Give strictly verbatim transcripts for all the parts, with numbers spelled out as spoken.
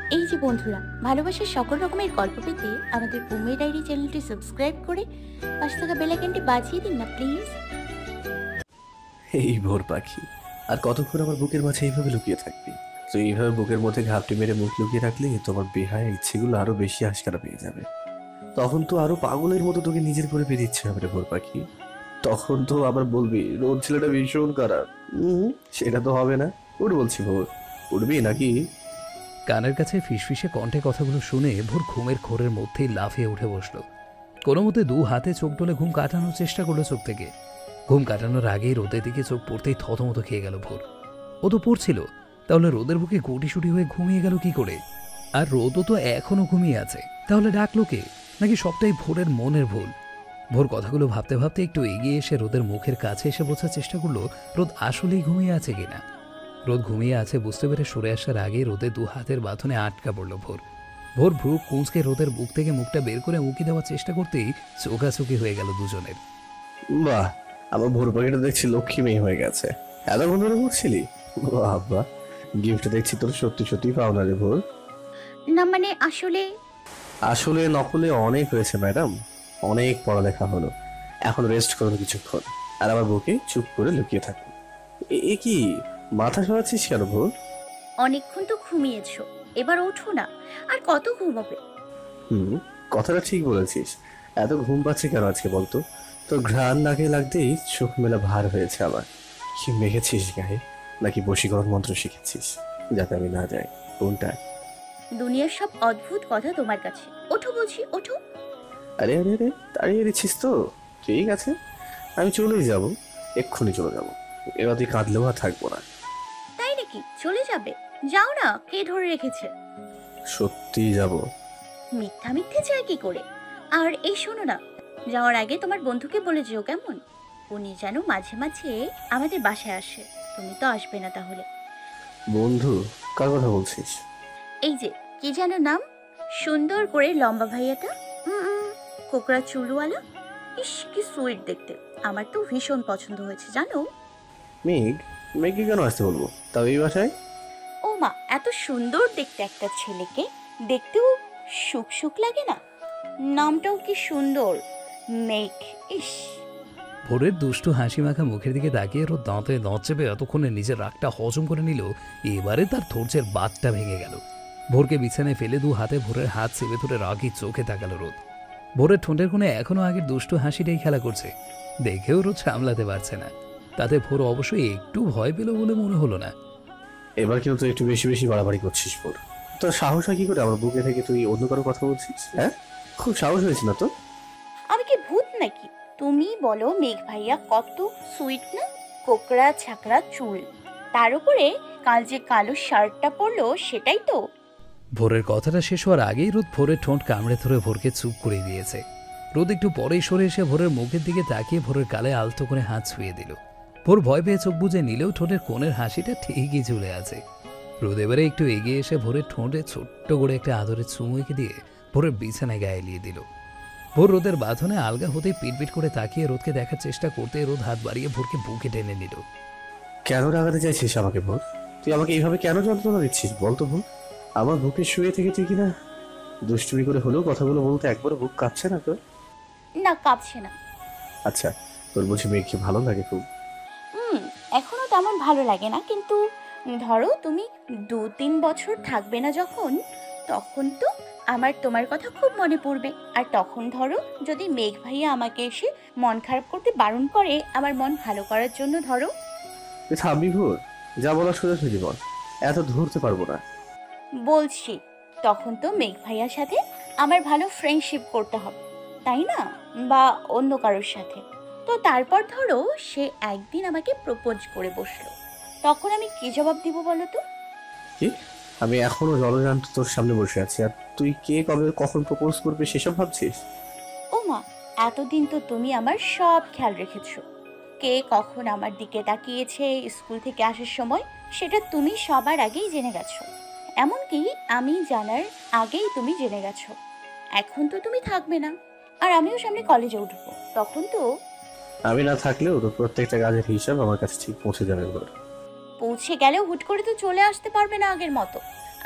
এই যে বন্ধুরা, ভালোবাসার সকল রকমের গল্প পেতে আমাদের বুমের ডায়েরি চ্যানেলটি সাবস্ক্রাইব করে পাশে থাকা বেল আইকনটি বাজিয়ে দিন না প্লিজ। এই ভোর পাখি, আর কতক্ষণ আমার বুকের মাঝে এইভাবে লুকিয়ে থাকবি? তুই এইভাবে বুকের মধ্যে ঘাপটি মেরে মুখ লুকিয়ে রাখলে তোমার বেহায়া ইচ্ছেগুলো আরো বেশি আশকারা পেয়ে যাবে। তখন তো আরো পাগলের মতো তোকে নিজের করে পেয়ে ইচ্ছে হবে রে ভোর পাখি। তখন তো আবার বলবি রোদ ছেলেটা ভীষণ খারাপ। হম সেটা তো হবে না। উঠ বলছি ভোর, উঠবি নাকি? কানের কাছে ফিসফিসে কণ্ঠে কথাগুলো শুনে ভোর ঘুমের ঘোরের মধ্যেই লাফিয়ে উঠে বসলো। কোনো মতে দু হাতে চোখ ডলে ঘুম কাটানোর চেষ্টা করলো চোখ থেকে। ঘুম কাটানোর আগেই রোদের দিকে চোখ পড়তেই থতমত খেয়ে গেল ভোর। ও তো পড়ছিল, তাহলে রোদের বুকে গুটিসুটি হয়ে ঘুমিয়ে গেল কি করে? আর রোদও তো এখনো ঘুমিয়ে আছে, তাহলে ডাকলো কে? নাকি সবটাই ভোরের মনের ভুল? ভোর কথাগুলো ভাবতে ভাবতে একটু এগিয়ে এসে রোদের মুখের কাছে এসে বোঝার চেষ্টা করলো রোদ আসলেই ঘুমিয়ে আছে কিনা। রোদ ঘুমিয়ে আছে বুঝতে পেরে সরে আসার আগে রোদে দু হাতের বাঁধনে আটকা পড়ল ভোর। ভোর ভ্রু কুঁচকে রোদের বুক থেকে মুখটা বের করে উঁকি দেওয়ার চেষ্টা করতেই চোখাচোখি হয়ে গেল দুজনের। বাহ, আমার ভোর পাখিটা দেখছি লক্ষ্মী মেয়ে হয়ে গেছে। এতক্ষণ ধরে পড়ছিলি? বাবা, গিফট দেখছি তোর সত্যি সত্যি পাওনা রে ভোর। না মানে আসলে আসলে নকলে অনেক হয়েছে ম্যাডাম, অনেক পড়ালেখা হলো। এখন রেস্ট করুন কিছুক্ষণ, আর আমার বুকে চুপ করে লুকিয়ে থাকুন। এ- এ কি মাথা সরাচ্ছিস কেন ভোর? অনেকক্ষণ তো ঘুমিয়েছো, এবার ওঠো না। আর কত ঘুমাবে? হুম, কথাটা ঠিক বলেছিস। এত ঘুম পাচ্ছে কেন আজকে বলতো? তোর ঘ্রাণ নাকে লাগতেই চোখ মেলা ভার হয়েছে আমার। কি মেখেছিস গায়ে, নাকি বশীকরণ মন্ত্র শিখেছিস যাতে আমি না যাই? কোনটা? দুনিয়ার সব অদ্ভুত কথা তোমার কাছে। ওঠো বলছি, ওঠো। আরে আরে আরে, তাড়িয়ে দিচ্ছিস তো? ঠিক আছে, আমি চলেই যাব, এক্ষুনি চলে যাব। এবার তুই কাঁদলেও আর থাকবো না। তাই নাকি? চলে যাবে? যাও না, কে ধরে রেখেছে? সত্যি যাব। মিথ্যা মিথ্যে চায় কি করে? আর এই শোনো না, যাওয়ার আগে তোমার বন্ধুকে বলে যেও কেমন। উনি যেন মাঝে মাঝে আমাদের বাসায় আসে। তুমি তো আসবে না তাহলে। বন্ধু? কার কথা বলছিস? এই যে, কি যেন নাম, সুন্দর করে লম্বা ভাইয়াটা, উম, উম, কোকড়া চুলওয়ালা। ইস কি সুইট দেখতে। আমার তো ভীষণ পছন্দ হয়েছে জানো। মেঘ? মেঘকে কেন আসতে বলবো তাও এই বাসায়? ও মা, এত সুন্দর দেখতে একটা ছেলেকে দেখতেও সুখ সুখ লাগে না? নামটাও কি সুন্দর, মেঘ। ইস। ভোরের দুষ্টু হাসি মাখা মুখের দিকে তাকিয়ে রোদ দাঁতে দাঁত চেপে এতক্ষণে নিজের রাগটা হজম করে নিল। এবারে তার ধৈর্যের বাঁধটা ভেঙে গেল। ভোরকে বিছানায় ফেলে দু হাতে ভোরের হাত চেপে ধরে রাগি চোখে তাকালো রোদ। ভোরের ঠোঁটের কোণে এখনো আগের দুষ্টু হাসিটাই খেলা করছে। দেখেও রোদ সামলাতে পারছে না। তাতে ভোর অবশ্যই একটু ভয় পেল বলে মনে হলো না। এবার কিন্তু তুই একটু বেশি বেশি বাড়াবাড়ি করছিস ভোর। তোর সাহস হয় কি করে আমার বুকে থেকে তুই অন্য কারো কথা বলছিস? হ্যাঁ, খুব সাহস হয়েছে না তো? আমি কি ভূত নাকি? তুমি বলো, মেঘ ভাইয়া কত সুইট না? কোকড়া ছাকড়া চুল, তার উপরে কাল যে কালো শার্টটা পরলো সেটাই তো। ভোরের কথাটা শেষ হওয়ার আগেই রোদ ভোরের ঠোঁট কামড়ে ধরে ভোরকে চুপ করে দিয়েছে। রোদ একটু পরেই সরে এসে ভোরের মুখের দিকে তাকিয়ে ভোরের গালে আলতো করে হাত ছুঁয়ে দিল। ভোর ভয় পেয়ে চোখ বুজে নিলেও ঠোঁটের কোণের হাসিটা ঠিকই ঝুলে আছে। রোদ এবারে একটু এগিয়ে এসে ভোরের ঠোঁটে ছোট্ট করে একটা আদরের চুমু এঁকে দিয়ে ভোরের বিছানায় গায়ে এলিয়ে দিল। ভোর রোদের বাঁধনে আলগা হতেই পিটপিট করে তাকিয়ে রোদকে দেখার চেষ্টা করতে রোদ হাত বাড়িয়ে ভোরকে বুকে টেনে নিল। কেন রাগাতে চাইছিস আমাকে ভোর? তুই আমাকে এইভাবে কেন যন্ত্রণা দিচ্ছিস বলতো ভোর? আমার বুকে শুয়ে থেকে তুই কিনা দুষ্টুমি করে হলেও কথাগুলো বলতে একবারও বুক কাঁপছে না তোর? না, কাঁপছে না। আচ্ছা, তোর বুঝি মেয়েকে ভালো লাগে খুব? হুম, এখনো তেমন ভালো লাগে না, কিন্তু ধরো তুমি দু তিন বছর থাকবে না যখন, তখন তো আমার তোমার কথা খুব মনে পড়বে। আর তখন ধরো যদি মেঘ ভাইয়া আমাকে এসে মন খারাপ করতে বারণ করে আমার মন ভালো করার জন্য, ধরো। তুই থামবি ভোর? যা বলার সোজাসুজি বল, এত ধরতে পারবো না। বলছি, তখন তো মেঘ ভাইয়ার সাথে আমার ভালো ফ্রেন্ডশিপ করতে হবে, তাই না? বা অন্য কারোর সাথে। তো তারপর ধরো সে একদিন আমাকে প্রপোজ করে বসলো, তখন আমি কি জবাব দিব বলো তো? কি? আমি এখনো জলজান্ত তোর সামনে বসে আছি, আর তুই কে কবে কখন প্রপোজ করবে সেসব ভাবছিস? ও মা, এতদিন তো তুমি আমার সব খেয়াল রেখেছো। কে কখন আমার দিকে তাকিয়েছে স্কুল থেকে আসার সময়, সেটা তুমি সবার আগেই জেনে গেছো। এমনকি আমি জানার আগেই তুমি জেনে গেছো। এখন তো তুমি থাকবে না, আর আমিও সামনে কলেজে উঠবো, তখন তো। আমি না থাকলেও তো প্রত্যেকটা কাজের হিসাব আমার কাছে ঠিক পৌঁছে যাবে ভোর। পৌঁছে গেলেও হুট করে তো চলে আসতে পারবে না আগের মতো।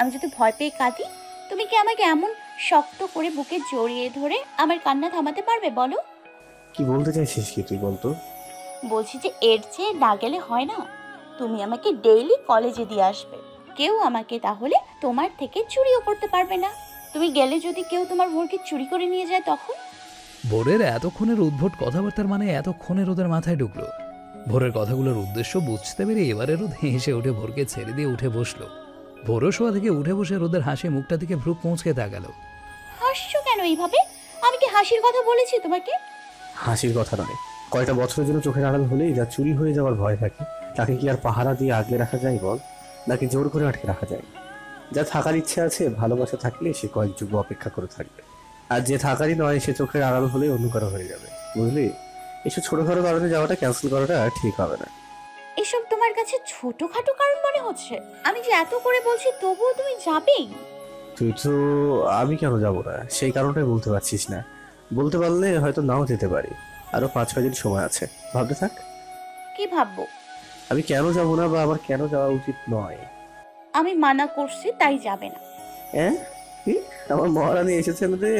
আমি যদি ভয় পেয়ে কাঁদি, তুমি কি আমাকে এমন শক্ত করে বুকে জড়িয়ে ধরে আমার কান্না থামাতে পারবে বলো? কি বলতে চাইছিস কি তুই বলতো? বলছি যে এর চেয়ে না গেলে হয় না। তুমি আমাকে ডেইলি কলেজে দিয়ে আসবে, কেউ আমাকে তাহলে তোমার থেকে চুরিও করতে পারবে না। তুমি গেলে যদি কেউ তোমার ভোরকে চুরি করে নিয়ে যায় তখন? ভোরের এতক্ষণের উদ্ভট কথাবার্তার মানে এতক্ষণে রোদের মাথায় ঢুকলো। ভোরের কথাগুলোর উদ্দেশ্য বুঝতে পেরে এবারে রোদ হেসে উঠে ভোরকে ছেড়ে দিয়ে উঠে বসলো। ভোরও শোয়া থেকে উঠে বসে রোদের হাসি মুখটা দিকে ভ্রু কুঁচকে তাকালো। হাসছো কেন এইভাবে? আমি কি হাসির কথা বলেছি তোমাকে? হাসির কথা নয়, কয়টা বছরের জন্য চোখের আড়াল হলেই যা চুরি হয়ে যাওয়ার ভয় থাকে, তাকে কি আর পাহারা দিয়ে আগলে রাখা যায় বল? নাকি জোর করে আটকে রাখা যায়? যা থাকার ইচ্ছে আছে, ভালোবাসা থাকলে সে কয়েক যুগ অপেক্ষা করে থাকবে। আর যে থাকারই নয়, সে চোখের আড়াল হলে অন্য কারো হয়ে যাবে, বুঝলি? এসব ছোটখাটো কারণে যাওয়াটা ক্যান্সেল করাটা ঠিক হবে না। এসব তোমার কাছে ছোটখাটো কারণ মনে হচ্ছে? আমি যে এত করে বলছি তবুও তুমি যাবেই? তুই তো, আমি কেন যাবো না সেই কারণটাই বলতে পারছিস না। বলতে পারলে হয়তো নাও যেতে পারি। আরো পাঁচ ছয় দিন সময় আছে, ভাবতে থাক। কি ভাববো? আমি কেন যাবো না বা আমার কেন যাওয়া উচিত নয়? আমি মানা করছি তাই যাবে না। হ্যাঁ, কি? আমার মহারানী এসেছেন রে,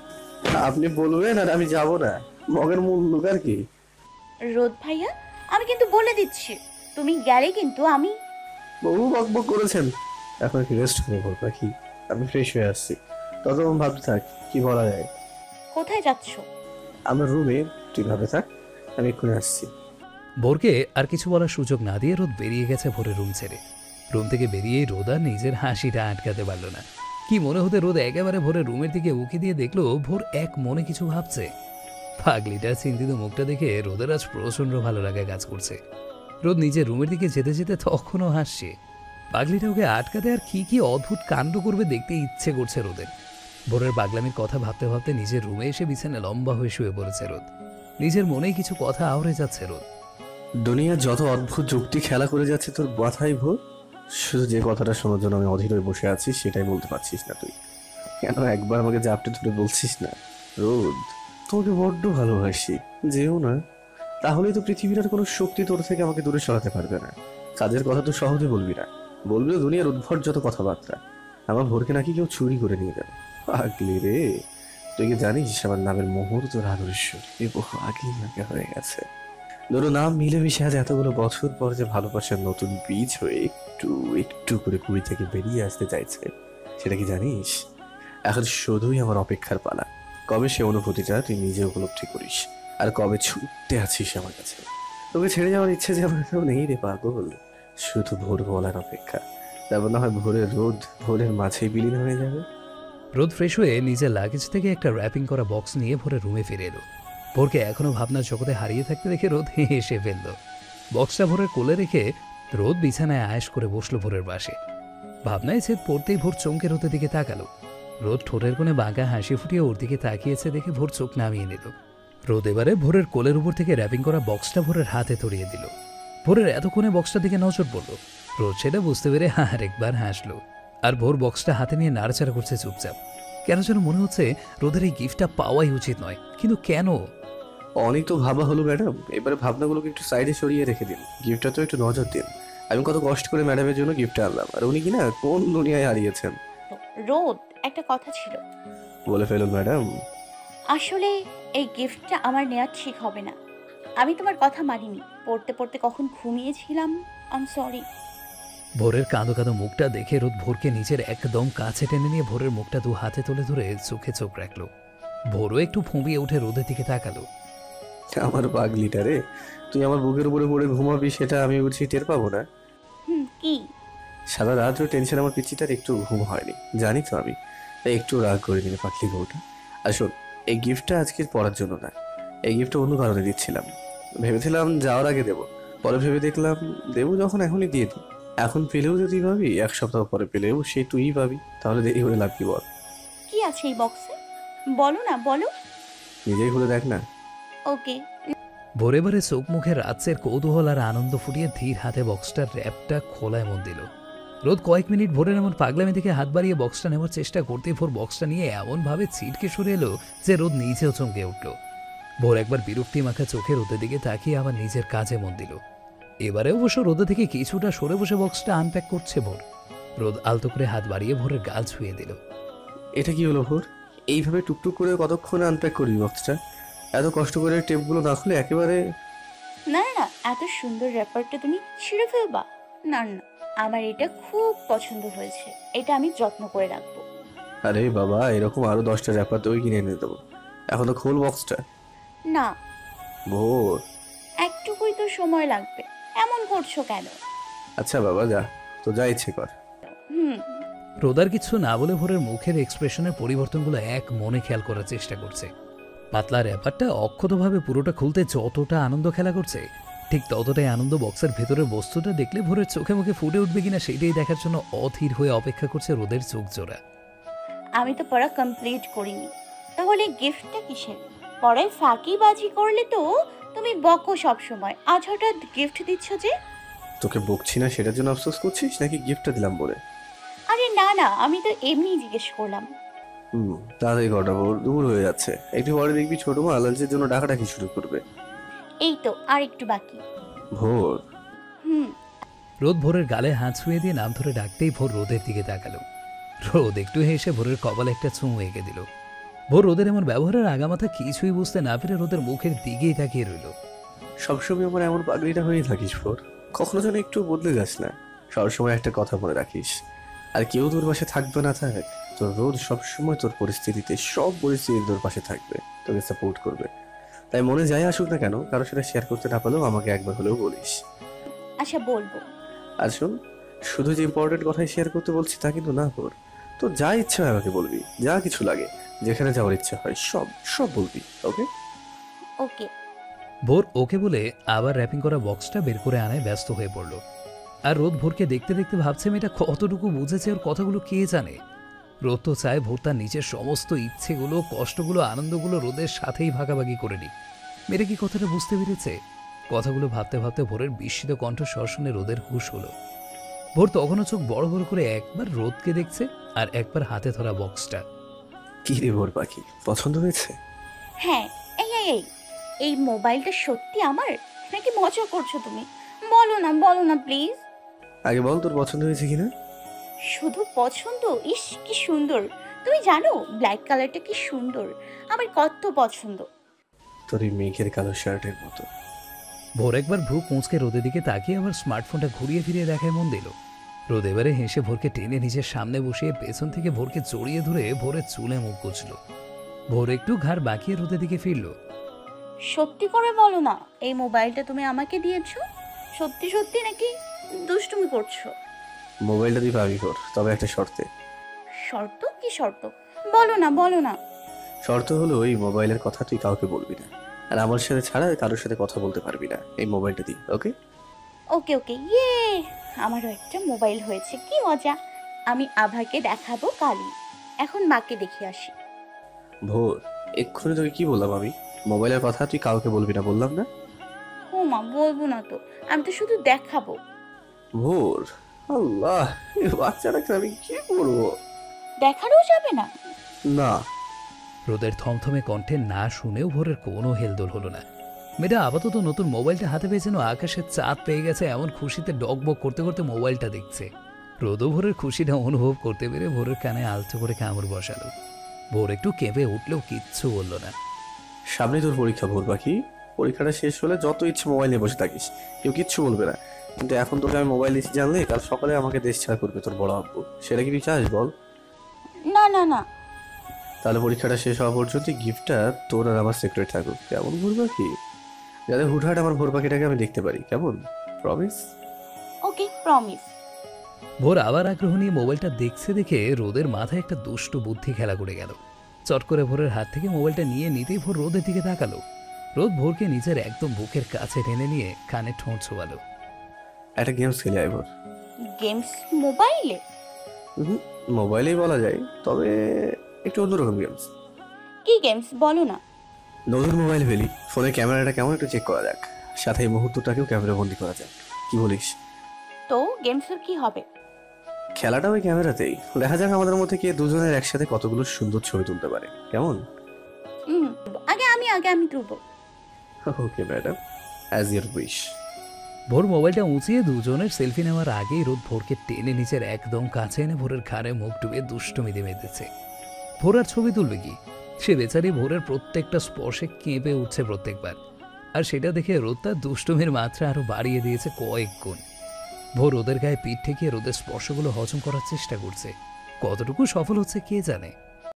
আপনি বলবেন আর আমি যাব না? মগের মূল লুকার কি? রোদ ভাইয়া, আমি কিন্তু বলে দিচ্ছি, তুমি গেলে কিন্তু আমি। বহু বক বক করেছেন, এখন একটু রেস্ট করে বল পাখি। আমি ফ্রেশ হয়ে আসছি, ততক্ষণ ভাবতে থাক কি বলা যায়। কোথায় যাচ্ছ? আমার রুমে, তুই ভাবে থাক, আমি এক্ষুনি আসছি। ভোরকে আর কিছু বলার সুযোগ না দিয়ে রোদ বেরিয়ে গেছে ভোরের রুম ছেড়ে। রুম থেকে বেরিয়ে রোদ আর নিজের হাসিটা আটকাতে পারল না। কি মনে হতে রোদ একেবারে ভোরের রুমের দিকে উকি দিয়ে দেখলো ভোর এক মনে কিছু ভাবছে। পাগলিটার চিন্তিত মুখটা দেখে রোদের আজ প্রচন্ড ভালো লাগা কাজ করছে। রোদ নিজের রুমের দিকে যেতে যেতে তখনও হাসছে। পাগলিটা ওকে আটকাতে আর কি কি অদ্ভুত কাণ্ড করবে দেখতে ইচ্ছে করছে রোদের। ভোরের পাগলামির কথা ভাবতে ভাবতে নিজের রুমে এসে বিছানায় লম্বা হয়ে শুয়ে পড়েছে রোদ। নিজের মনেই কিছু কথা আওড়ে যাচ্ছে রোদ। দুনিয়া যত অদ্ভুত যুক্তি খেলা করে যাচ্ছে তোর মাথায় ভোর, শুধু যে কথাটা শোনার জন্য আমি অধীর হয়ে বসে আছি সেটাই বলতে পারছিস না তুই। কেন একবার আমাকে জাপটে ধরে বলছিস না, রোদ তোমাকে বড্ড ভালোবাসি, যেও না। তাহলেই তো পৃথিবীর আর কোনো শক্তি তোর থেকে আমাকে দূরে সরাতে পারবে না। কাজের কথা তো সহজে বলবি না, বলবি তো দুনিয়ার উদ্ভট যত কথাবার্তা। আমার ভোরকে নাকি কেউ চুরি করে নিয়ে যাবে। পাগলি রে, তুই কি জানিস আমার নামের মুহূর্ত রাগেশ্বর এ বহু আগেই আমাকে হয়ে গেছে। ধরো নাম মিলেমিশে আজ এতগুলো বছর পর যে ভালোবাসার নতুন বীজ হয়ে একটু একটু করে কুড়ি থেকে বেরিয়ে আসতে চাইছে, সেটা কি জানিস? এখন শুধুই আমার অপেক্ষার পালা, কবে সে অনুভূতিটা তুই নিজে উপলব্ধি করিস, আর কবে ছুটতে আছিস আমার কাছে। তোকে ছেড়ে যাওয়ার ইচ্ছে যে আমার কেউ নেই রে পাগল, শুধু ভোর বলার অপেক্ষা। তারপর না হয় ভোরের রোদ ভোরের মাঝেই বিলীন হয়ে যাবে। রোদ ফ্রেশ হয়ে নিজের লাগেজ থেকে একটা র্যাপিং করা বক্স নিয়ে ভোরের রুমে ফিরে এলো। ভোরকে এখনো ভাবনার জগতে হারিয়ে থাকতে দেখে রোদ হেসে ফেলল। বক্সটা ভোরের কোলে রেখে রোদ বিছানায় আয়েশ করে বসলো ভোরের পাশে। ভাবনায় ছেদ পড়তেই ভোর চমকে রোদের দিকে তাকালো। রোদ ঠোঁটের কোণে বাঁকা হাসি ফুটিয়ে ওর দিকে তাকিয়েছে দেখে ভোর চোখ নামিয়ে নিল। রোদ এবারে ভোরের কোলের উপর থেকে র্যাপিং করা বক্সটা ভোরের হাতে ধরিয়ে দিল। ভোরের এতক্ষণে বক্সটার দিকে নজর পড়ল। রোদ সেটা বুঝতে পেরে আর একবার হাসলো। আর ভোর বক্সটা হাতে নিয়ে নাড়াচাড়া করছে চুপচাপ। কেন যেন মনে হচ্ছে রোদের এই গিফটটা পাওয়াই উচিত নয়, কিন্তু কেন? অনেক তো ভাবা হলো ম্যাডাম, এবারে ভাবনাগুলোকে একটু সাইডে সরিয়ে রেখে দিন, গিফটটা তো একটু নজর দিন। আমি কত কষ্ট করে ম্যাডামের জন্য গিফট আনলাম, আর উনি কিনা কোন দুনিয়ায় হারিয়েছেন। রোদ, একটা কথা ছিল। বলে ফেলুন ম্যাডাম। আসলে এই গিফটটা আমার নেওয়া ঠিক হবে না। আমি তোমার কথা মানিনি, পড়তে পড়তে কখন ঘুমিয়েছিলাম। I am sorry. ভোরের কাঁদো কাঁদো মুখটা দেখে রোদ ভোরকে নিজের একদম কাছে টেনে নিয়ে ভোরের মুখটা দু হাতে তুলে ধরে চোখে চোখ রাখলো। ভোরও একটু ফুঁপিয়ে উঠে রোদের দিকে তাকালো। আমার পাগলিটা রে, তুই আমার বুকের উপরে পড়ে ঘুমাবি সেটা আমি বুঝি টের পাবো না? হুম, কি? সারা রাত টেনশন আমার পিচ্ছিটার একটু ঘুম হয়নি, জানি তো আমি, তাই একটু রাগ করে নিলে পাখলি বউটা। আর শোন, এই গিফটটা আজকে পড়ার জন্য না, এই গিফটটা অন্য কারণে দিচ্ছিলাম। ভেবেছিলাম যাওয়ার আগে দেবো, পরে ভেবে দেখলাম দেবো যখন এখনই দিয়ে দিই। এখন পেলেও যদি পাবি, এক সপ্তাহ পরে পেলেও সে তুই পাবি, তাহলে দেরি করে লাভ কি বল? কি আছে এই বক্সে? বলো না, বলো। নিজেই খুলে দেখ না। ওকে। ভোরে ভোরে চোখ মুখে রাজ্যের কৌতূহল আর আনন্দ ফুটিয়ে ধীর হাতে বক্সটার র্যাপটা খোলায় মন দিল। রোদ কয়েক মিনিট ভোরের এমন পাগলামি থেকে হাত বাড়িয়ে বক্সটা নেওয়ার চেষ্টা করতে ভোর বক্সটা নিয়ে এমনভাবে ছিটকে সরে এলো যে রোদ নিজেও চমকে উঠল। ভোর একবার বিরক্তি মাখা চোখে রোদের দিকে তাকিয়ে আবার নিজের কাজে মন দিল। এবারে অবশ্য রোদে থেকে কিছুটা সরে বসে বক্সটা আনপ্যাক করছে ভোর। রোদ আলতো করে হাত বাড়িয়ে ভোরের গাল ছুঁয়ে দিল। এটা কি হলো ভোর? এইভাবে টুকটুক করে কতক্ষণে আনপ্যাক করবি বক্সটা? এত কষ্ট করে টেপগুলো না খুলে একেবারে। না না না, এত সুন্দর র্যাপারটা তুমি ছিঁড়ে ফেলবা? না না, আমার এটা খুব পছন্দ হয়েছে, এটা আমি যত্ন করে রাখবো। আরে বাবা, এরকম আরো দশটা র্যাপার তো কিনে এনে দেবো। এখন তো খোল বক্সটা। না, ভোর। একটুকুই তো সময় লাগবে, এমন করছো কেন? আচ্ছা বাবা, যা, তো যা ইচ্ছে কর। হুম। রোদার কিছু না বলে ভোরের মুখের এক্সপ্রেশনের পরিবর্তনগুলো এক মনে খেয়াল করার চেষ্টা করছে। পাতলা র্যাপারটা অক্ষতভাবে পুরোটা খুলতে যতটা আনন্দ খেলা করছে, ঠিক ততটাই আনন্দ বক্সের ভেতরের বস্তুটা দেখলে ভোরের চোখে মুখে ফুটে উঠবে কিনা সেইটাই দেখার জন্য অধীর হয়ে অপেক্ষা করছে রোদের চোখ জোড়া। আমি তো পড়া কমপ্লিট করিনি, তাহলে গিফটটা কিসের? পড়ায় ফাঁকিবাজি করলে তো তুমি বকো সব সময়, আজ হঠাৎ গিফট দিচ্ছ যে? তোকে বকছি না সেটার জন্য আফসোস করছিস, নাকি গিফটটা দিলাম বলে? আরে না না, আমি তো এমনি জিজ্ঞেস করলাম। হুম, তাড়াতাড়ি কটা ভোর, দূর হয়ে যাচ্ছে। একটু পরে দেখবি ছোট মা লাঞ্চের জন্য ডাকাডাকি শুরু করবে। এই তো আর একটু বাকি। ভোর। হুম। রোদ ভোরের গালে হাত ছুঁয়ে দিয়ে নাম ধরে ডাকতেই ভোর রোদের দিকে তাকালো। রোদ একটু হেসে ভোরের কপালে একটা চুমু এঁকে দিল। ভোর রোদের এমন ব্যবহারের আগামাথা কিছুই বুঝতে না পেরে রোদের মুখের দিকেই তাকিয়ে রইল। সবসময় আমার এমন পাগড়িটা হয়ে থাকিস ভোর, কখনো যেন একটু বদলে যাস না। সবসময় একটা কথা মনে রাখিস, আর কেউ তোর পাশে থাকবে না থাক, তোর রোদ সবসময় তোর পরিস্থিতিতে, সব পরিস্থিতি তোর পাশে থাকবে, তোকে সাপোর্ট করবে। তাই মনে যাই আসুক না কেন, কারোর সাথে শেয়ার করতে না পারলেও আমাকে একবার হলেও বলিস। আচ্ছা বলবো। আর শোন, শুধু যে ইম্পর্টেন্ট কথাই শেয়ার করতে বলছি তা কিন্তু না ভোর। তোর যা ইচ্ছা হয় আমাকে বলবি, যা কিছু লাগে, যেখানে যাওয়ার ইচ্ছা হয় সব সব বলবি, ওকে? ওকে। ভোর ওকে বলে আবার র্যাপিং করা বক্সটা বের করে আনায় ব্যস্ত হয়ে পড়ল। আর রোদ ভোরকে দেখতে দেখতে ভাবছে মেয়েটা কতটুকু বুঝেছে ওর কথাগুলো কে জানে। রোদ তো চায় ভোর তার নিজের সমস্ত ইচ্ছেগুলো, কষ্টগুলো, আনন্দগুলো রোদের সাথেই ভাগাভাগি করে নিক। মেয়েটা কি কথাটা বুঝতে পেরেছে? কথাগুলো ভাবতে ভাবতে ভোরের বিস্মিত কণ্ঠস্বর শুনে রোদের হুঁশ হলো। ভোর তখনও চোখ বড় বড় করে একবার রোদকে দেখছে আর একবার হাতে ধরা বক্সটা। কি রে ভোর পাখি, পছন্দ হয়েছে? হ্যাঁ। এই এই এই এই মোবাইলটা সত্যি আমার, নাকি মজা করছো তুমি? বলো না বলো না প্লিজ। আগে বল তোর পছন্দ হয়েছে কিনা। শুধু পছন্দ? ইস কি সুন্দর! তুমি জানো ব্ল্যাক কালারটা কি সুন্দর, আমার কত পছন্দ। তোর এই মেঘের কালো শার্টের মতো। ভোর একবার ভ্রু কুঁচকে রোদের দিকে তাকিয়ে আবার স্মার্টফোনটা ঘুরিয়ে ফিরিয়ে দেখায় মন দিল। রোদ এবারে হেসে ভোরকে টেনে নিজের সামনে বসিয়ে পেছন থেকে ভোরকে জড়িয়ে ধরে ভোরের চুলে মুখ গুছল। ভোর একটু ঘাড় বাঁকিয়ে রোদের দিকে ফিরল। সত্যি করে বলো না, এই মোবাইলটা তুমি আমাকে দিয়েছো? সত্যি সত্যি নাকি দুষ্টুমি করছো? মোবাইলটা তুই পাবি ভোর, তবে একটা শর্তে। শর্ত? কি শর্ত? বলো না বলো না। শর্ত হলো এই মোবাইলের কথা তুই কাউকে বলবি না, আর আমার সাথে ছাড়া কারোর সাথে কথা বলতে পারবি না এই মোবাইলটা দিয়ে, ওকে? ওকে ওকে, ইয়ে, আমারও একটা মোবাইল হয়েছে, কি মজা! আমি আভাকে দেখাবো কালই। এখন মাকে দেখে আসি। ভোর, এক্ষুনি তোকে কি বললাম আমি? মোবাইলের কথা তুই কাউকে বলবি না বললাম না? ও মা, বলবো না তো, আমি তো শুধু দেখাবো। ভোর, আল্লাহ, এই বাচ্চাটাকে আমি কি করবো? দেখানোও যাবে না? না। রোদের থমথমে কণ্ঠে না শুনেও ভোরের কোনো হেলদোল হলো না। মেয়েটা আপাতত নতুন মোবাইলটা হাতে পেয়ে যেন আকাশের চাঁদ পেয়ে গেছে এমন খুশিতে ডকবক করতে করতে মোবাইলটা দেখছে। রোদও ভোরের খুশিটা অনুভব করতে পেরে ভোরের কানে আলতো করে কামড় বসালো। ভোর একটু কেঁপে উঠলেও কিচ্ছু বলল না। সামনে তোর পরীক্ষা ভোর পাখি, পরীক্ষাটা শেষ হলে যত ইচ্ছে মোবাইল নিয়ে বসে থাকিস, কেউ কিচ্ছু বলবে না। কিন্তু এখন তোকে আমি মোবাইল দিচ্ছি জানলে কাল সকালে আমাকে দেশ ছাড়া করবে তোর বড় আব্বু। সেটা কি তুই চাস বল? না না না। তাহলে পরীক্ষাটা শেষ হওয়া পর্যন্ত গিফটটা তোর আর আমার সিক্রেট থাকুক, কেমন ভোর পাখি? যাতে হুটহাট আমার ভোর পাখিটাকে আমি দেখতে পারি, কেমন? প্রমিস? Okay, promise. ভোর আবার আগ্রহ নিয়ে মোবাইলটা দেখছে দেখে রোদের মাথায় একটা দুষ্টু বুদ্ধি খেলা করে গেল। চট করে ভোরের হাত থেকে মোবাইলটা নিয়ে নিতেই ভোর রোদের দিকে তাকালো। রোদ ভোরকে নিজের একদম বুকের কাছে টেনে নিয়ে কানে ঠোঁট ছোয়ালো। একটা গেমস খেলি আয় ভোর। গেমস মোবাইলে? হুম, মোবাইলেই বলা যায়, তবে একটু অন্যরকম গেমস। কি গেমস বলো না। নতুন মোবাইল ফেলি, ফোনের ক্যামেরাটা কেমন একটু চেক করা যাক, সাথে এই মুহূর্তটাকেও ক্যামেরা বন্দি করা যাক, কি বলিস? তো গেমসের কি হবে? খেলাটা ওই ক্যামেরাতেই, দেখা যাক আমাদের মধ্যে কে দুজনের একসাথে কতগুলো সুন্দর ছবি তুলতে পারে, কেমন? হুম, আগে আমি আগে আমি তুলবো। Okay madam, as your wish. Bhor মোবাইলটা উঁচিয়ে দুজনের সেলফি নেওয়ার আগেই রোদ ভোরকে টেনে নিচের একদম কাছে এনে ভোরের ঘাড়ে মুখ ডুবে দুষ্টুমিতে মেতেছে। ভোর আর ছবি তুলবে কি? সে বেচারি ভোরের প্রত্যেকটা স্পর্শে কেঁপে উঠছে প্রত্যেকবার। আর সেটা দেখে রোদ তার দুষ্টুমির মাত্রা আরো বাড়িয়ে দিয়েছে কয়েক গুণ। ভোর রোদের গায়ে পিঠ ঠেকিয়ে রোদের স্পর্শগুলো হজম করার চেষ্টা করছে, কতটুকু সফল হচ্ছে কে জানে।